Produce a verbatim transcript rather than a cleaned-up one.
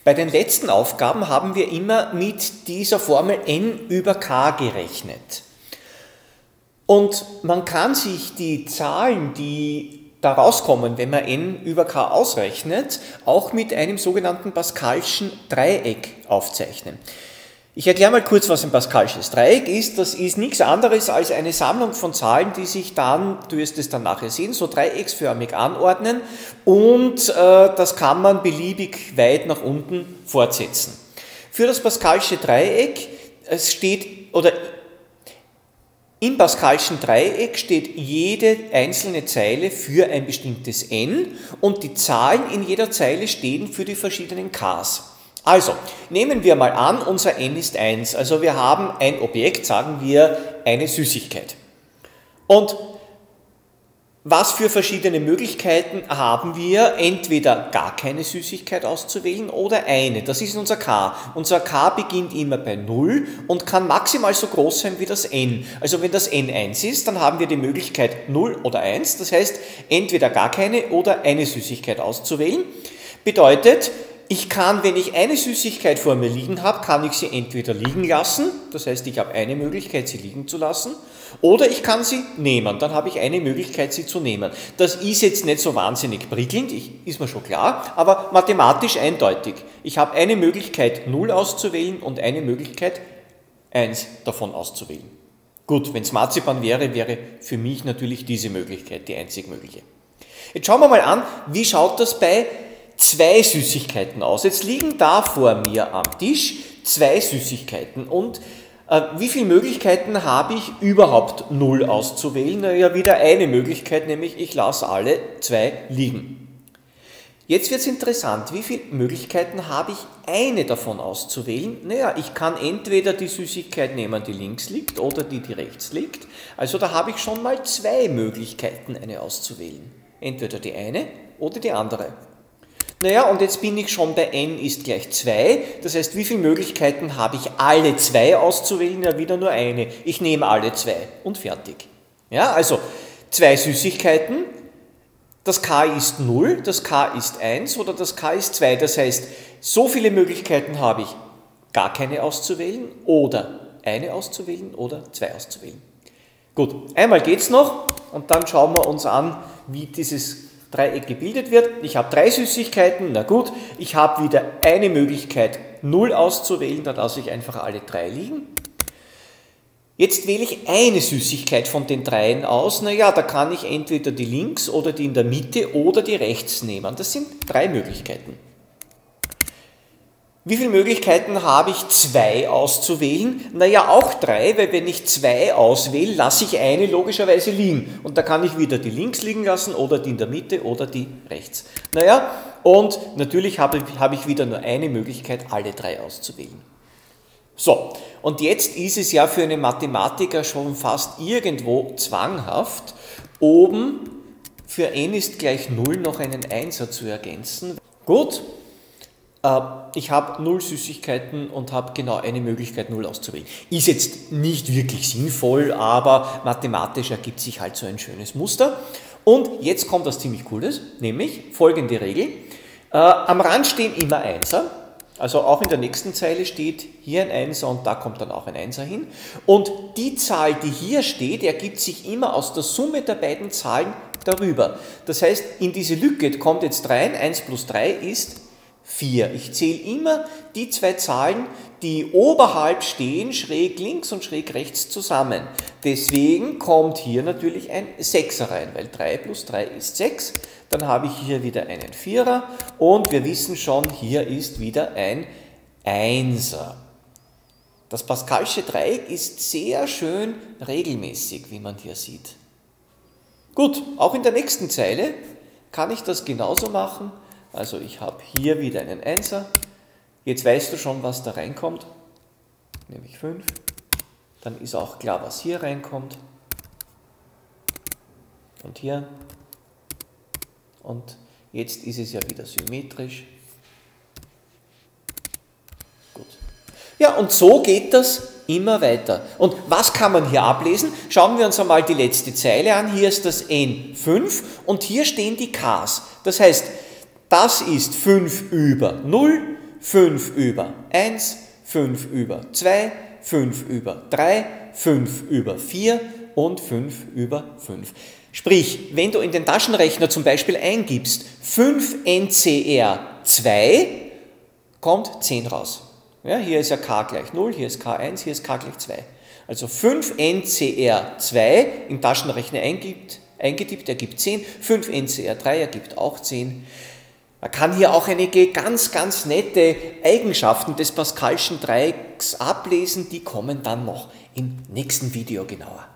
Bei den letzten Aufgaben haben wir immer mit dieser Formel n über k gerechnet. Und man kann sich die Zahlen, die da rauskommen, wenn man n über k ausrechnet, auch mit einem sogenannten Pascalschen Dreieck aufzeichnen. Ich erkläre mal kurz, was ein Pascalsches Dreieck ist. Das ist nichts anderes als eine Sammlung von Zahlen, die sich dann, du wirst es dann nachher sehen, so dreiecksförmig anordnen und äh, das kann man beliebig weit nach unten fortsetzen. Für das Pascalsche Dreieck es steht, oder im Pascalschen Dreieck steht jede einzelne Zeile für ein bestimmtes n und die Zahlen in jeder Zeile stehen für die verschiedenen k's. Also, nehmen wir mal an, unser n ist eins, also wir haben ein Objekt, sagen wir, eine Süßigkeit. Und was für verschiedene Möglichkeiten haben wir, entweder gar keine Süßigkeit auszuwählen oder eine, das ist unser k. Unser k beginnt immer bei null und kann maximal so groß sein wie das n. Also wenn das n eins ist, dann haben wir die Möglichkeit null oder eins, das heißt entweder gar keine oder eine Süßigkeit auszuwählen. Bedeutet, ich kann, wenn ich eine Süßigkeit vor mir liegen habe, kann ich sie entweder liegen lassen, das heißt, ich habe eine Möglichkeit, sie liegen zu lassen, oder ich kann sie nehmen, dann habe ich eine Möglichkeit, sie zu nehmen. Das ist jetzt nicht so wahnsinnig prickelnd, ich, ist mir schon klar, aber mathematisch eindeutig. Ich habe eine Möglichkeit, null auszuwählen und eine Möglichkeit, eins davon auszuwählen. Gut, wenn es Marzipan wäre, wäre für mich natürlich diese Möglichkeit die einzig mögliche. Jetzt schauen wir mal an, wie schaut das bei zwei Süßigkeiten aus. Jetzt liegen da vor mir am Tisch zwei Süßigkeiten und äh, wie viele Möglichkeiten habe ich überhaupt null auszuwählen? Ja, wieder eine Möglichkeit, nämlich ich lasse alle zwei liegen. Jetzt wird es interessant, wie viele Möglichkeiten habe ich eine davon auszuwählen? Naja, ich kann entweder die Süßigkeit nehmen, die links liegt oder die, die rechts liegt. Also da habe ich schon mal zwei Möglichkeiten, eine auszuwählen. Entweder die eine oder die andere. Naja, und jetzt bin ich schon bei n ist gleich zwei, das heißt, wie viele Möglichkeiten habe ich, alle zwei auszuwählen? Ja, wieder nur eine. Ich nehme alle zwei und fertig. Ja, also zwei Süßigkeiten, das k ist null, das k ist eins oder das k ist zwei. Das heißt, so viele Möglichkeiten habe ich, gar keine auszuwählen oder eine auszuwählen oder zwei auszuwählen. Gut, einmal geht es noch und dann schauen wir uns an, wie dieses Dreieck gebildet wird. Ich habe drei Süßigkeiten, na gut, ich habe wieder eine Möglichkeit, null auszuwählen, da lasse ich einfach alle drei liegen. Jetzt wähle ich eine Süßigkeit von den dreien aus, naja, da kann ich entweder die links oder die in der Mitte oder die rechts nehmen. Das sind drei Möglichkeiten. Wie viele Möglichkeiten habe ich, zwei auszuwählen? Naja, auch drei, weil wenn ich zwei auswähle, lasse ich eine logischerweise liegen. Und da kann ich wieder die links liegen lassen oder die in der Mitte oder die rechts. Naja, und natürlich habe, habe ich wieder nur eine Möglichkeit, alle drei auszuwählen. So, und jetzt ist es ja für einen Mathematiker schon fast irgendwo zwanghaft, oben für n ist gleich null noch einen Einser zu ergänzen. Gut. Ich habe null Süßigkeiten und habe genau eine Möglichkeit, null auszuwählen. Ist jetzt nicht wirklich sinnvoll, aber mathematisch ergibt sich halt so ein schönes Muster. Und jetzt kommt was ziemlich Cooles, nämlich folgende Regel. Äh, am Rand stehen immer Einser, also auch in der nächsten Zeile steht hier ein Einser und da kommt dann auch ein Einser hin. Und die Zahl, die hier steht, ergibt sich immer aus der Summe der beiden Zahlen darüber. Das heißt, in diese Lücke kommt jetzt rein, eins plus drei ist vier. Ich zähle immer die zwei Zahlen, die oberhalb stehen, schräg links und schräg rechts zusammen. Deswegen kommt hier natürlich ein Sechser rein, weil drei plus drei ist sechs. Dann habe ich hier wieder einen Vierer und wir wissen schon, hier ist wieder ein Einser. Das Pascalsche Dreieck ist sehr schön regelmäßig, wie man hier sieht. Gut, auch in der nächsten Zeile kann ich das genauso machen. Also ich habe hier wieder einen Einser. Jetzt weißt du schon, was da reinkommt, nämlich fünf. Dann ist auch klar, was hier reinkommt. Und hier. Und jetzt ist es ja wieder symmetrisch. Gut. Ja, und so geht das immer weiter. Und was kann man hier ablesen? Schauen wir uns einmal die letzte Zeile an. Hier ist das n fünf und hier stehen die k's. Das heißt, das ist fünf über null, fünf über eins, fünf über zwei, fünf über drei, fünf über vier und fünf über fünf. Sprich, wenn du in den Taschenrechner zum Beispiel eingibst fünf N C R zwei, kommt zehn raus. Ja, hier ist ja k gleich null, hier ist k eins, hier ist k gleich zwei. Also fünf N C R zwei im Taschenrechner eingibt, eingetippt, ergibt zehn, fünf N C R drei ergibt auch zehn. Man kann hier auch einige ganz, ganz nette Eigenschaften des Pascalschen Dreiecks ablesen, die kommen dann noch im nächsten Video genauer.